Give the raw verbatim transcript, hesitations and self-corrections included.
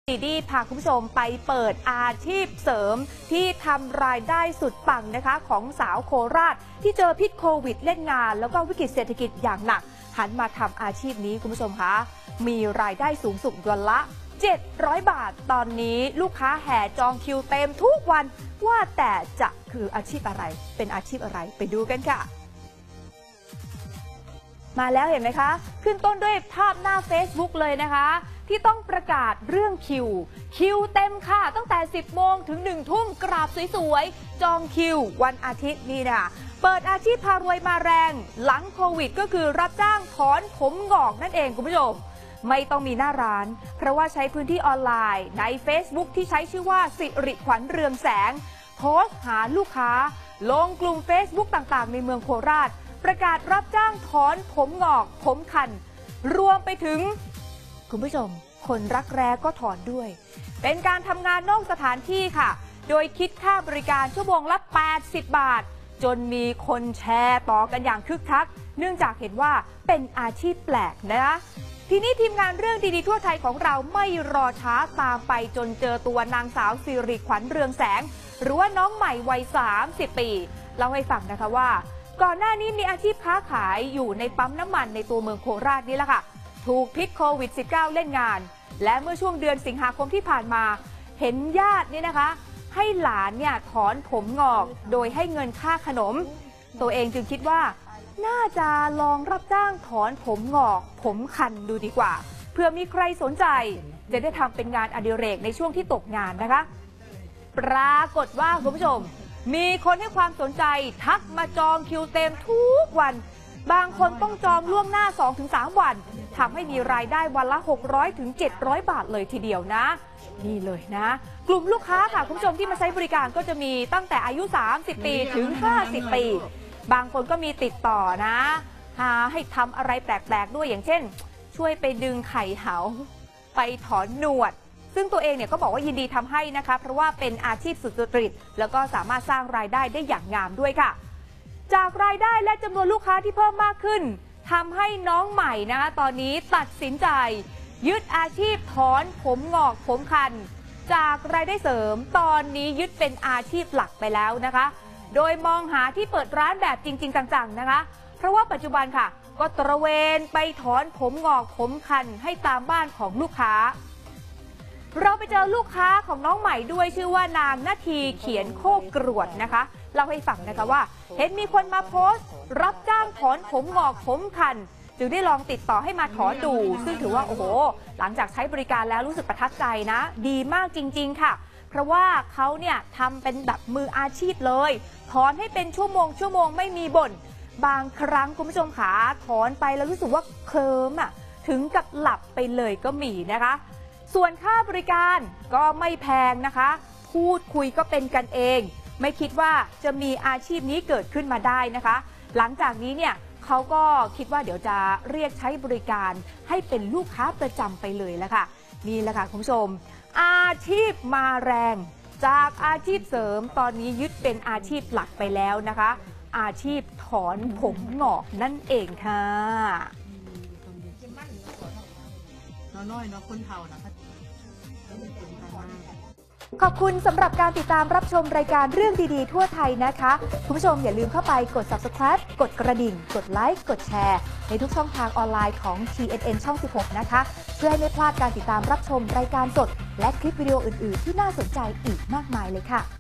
ดีดีพาคุณผู้ชมไปเปิดอาชีพเสริมที่ทำรายได้สุดปังนะคะของสาวโคราชที่เจอพิษโควิดเล่นงานแล้วก็วิกฤตเศรษฐกิจอย่างหนักหันมาทำอาชีพนี้คุณผู้ชมคะมีรายได้สูงสุดวันละเจ็ดร้อยบาทตอนนี้ลูกค้าแห่จองคิวเต็มทุกวันว่าแต่จะคืออาชีพอะไรเป็นอาชีพอะไรไปดูกันค่ะมาแล้วเห็นไหมคะขึ้นต้นด้วยภาพหน้า Facebook เลยนะคะที่ต้องประกาศเรื่องคิวคิวเต็มค่ะตั้งแต่สิบโมงถึงหนึ่งทุ่มกราบสวยๆจองคิววันอาทิตย์นี่นะเปิดอาชีพพารวยมาแรงหลังโควิดก็คือรับจ้างถอนผมงอกนั่นเองคุณผู้ชมไม่ต้องมีหน้าร้านเพราะว่าใช้พื้นที่ออนไลน์ใน Facebook ที่ใช้ชื่อว่าสิริขวัญเรืองแสงโพสต์หาลูกค้าลงกลุ่ม Facebook ต่างๆในเมืองโคราชประกาศรับจ้างถอนผมงอกผมคันรวมไปถึงคุณผู้ชมคนรักแร้ก็ถอนด้วยเป็นการทำงานนอกสถานที่ค่ะโดยคิดค่าบริการชั่วโมงละแปดสิบบาทจนมีคนแชร์ต่อกันอย่างคึกคักเนื่องจากเห็นว่าเป็นอาชีพแปลกนะคะทีนี้ทีมงานเรื่องดีๆทั่วไทยของเราไม่รอช้าตามไปจนเจอตัวนางสาวสิริขวัญเรืองแสงหรือว่าน้องใหม่วัยสามสิบปีเล่าให้ฟังนะคะว่าก่อนหน้านี้มีอาชีพค้าขายอยู่ในปั๊มน้ำมันในตัวเมืองโคราชนี่แหละค่ะถูกพิษโควิด สิบเก้า เล่นงานและเมื่อช่วงเดือนสิงหาคมที่ผ่านมาเห็นญาตินี่นะคะให้หลานเนี่ยถอนผมงอกโดยให้เงินค่าขนมตัวเองจึงคิดว่าน่าจะลองรับจ้างถอนผมงอกผมคันดูดีกว่าเพื่อมีใครสนใจจะได้ทำเป็นงานอดิเรกในช่วงที่ตกงานนะคะปรากฏว่าคุณผู้ชมมีคนให้ความสนใจทักมาจองคิวเต็มทุกวันบางคนต้องจองล่วงหน้า สองถึงสาม วันทำให้มีรายได้วันละหกร้อยถึงเจ็ดร้อยบาทเลยทีเดียวนะนี่เลยนะกลุ่มลูกค้าค่ะคุณผู้ชมที่มาใช้บริการก็จะมีตั้งแต่อายุสามสิบปีถึงห้าสิบปีบางคนก็มีติดต่อนะหาให้ทำอะไรแปลกๆด้วยอย่างเช่นช่วยไปดึงไข่เหาไปถอนหนวดซึ่งตัวเองเนี่ยก็บอกว่ายินดีทำให้นะคะเพราะว่าเป็นอาชีพสุจริตแล้วก็สามารถสร้างรายได้ได้อย่างงามด้วยค่ะจากรายได้และจำนวนลูกค้าที่เพิ่มมากขึ้นทำให้น้องใหม่นะคะตอนนี้ตัดสินใจยึดอาชีพถอนผมงอกผมคันจากรายได้เสริมตอนนี้ยึดเป็นอาชีพหลักไปแล้วนะคะโดยมองหาที่เปิดร้านแบบจริงๆจังๆนะคะเพราะว่าปัจจุบันค่ะก็ตระเวนไปถอนผมงอกผมคันให้ตามบ้านของลูกค้าเราไปเจอลูกค้าของน้องใหม่ด้วยชื่อว่านางนาทีเขียนโคกกรวดนะคะเล่าให้ฟังนะคะว่าเห็นมีคนมาโพสต์รับจ้างถอนผมงอกผมคันจึงได้ลองติดต่อให้มาถอนดูซึ่งถือว่าโอ้โหหลังจากใช้บริการแล้วรู้สึกประทับใจนะดีมากจริงๆค่ะเพราะว่าเขาเนี่ยทำเป็นแบบมืออาชีพเลยถอนให้เป็นชั่วโมงชั่วโมงไม่มีบ่นบางครั้งคุณผู้ชมขาถอนไปแล้วรู้สึกว่าเคลิ้มอ่ะถึงกับหลับไปเลยก็มีนะคะส่วนค่าบริการก็ไม่แพงนะคะพูดคุยก็เป็นกันเองไม่คิดว่าจะมีอาชีพนี้เกิดขึ้นมาได้นะคะหลังจากนี้เนี่ยเขาก็คิดว่าเดี๋ยวจะเรียกใช้บริการให้เป็นลูกค้าประจำไปเลยแล้วค่ะนี่แหละค่ะคุณผู้ชมอาชีพมาแรงจากอาชีพเสริมตอนนี้ยึดเป็นอาชีพหลักไปแล้วนะคะอาชีพถอนผมงอกนั่นเองค่ะน้อยๆเนาะคนเฒ่านะขอบคุณสำหรับการติดตามรับชมรายการเรื่องดีๆทั่วไทยนะคะคุณผู้ชมอย่าลืมเข้าไปกด ซับสไครบ์ กดกระดิ่งกดไลค์กดแชร์ในทุกช่องทางออนไลน์ของ ที เอ็น เอ็น ช่อง สิบหก นะคะเพื่อให้ไม่พลาดการติดตามรับชมรายการสดและคลิปวิดีโออื่นๆที่น่าสนใจอีกมากมายเลยค่ะ